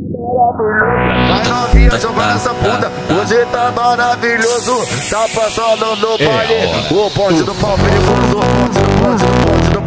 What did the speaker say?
Vai novinha jogando essa bunda, hoje tá maravilhoso. Tá passando no baile, o bonde do pau perigoso. O bonde do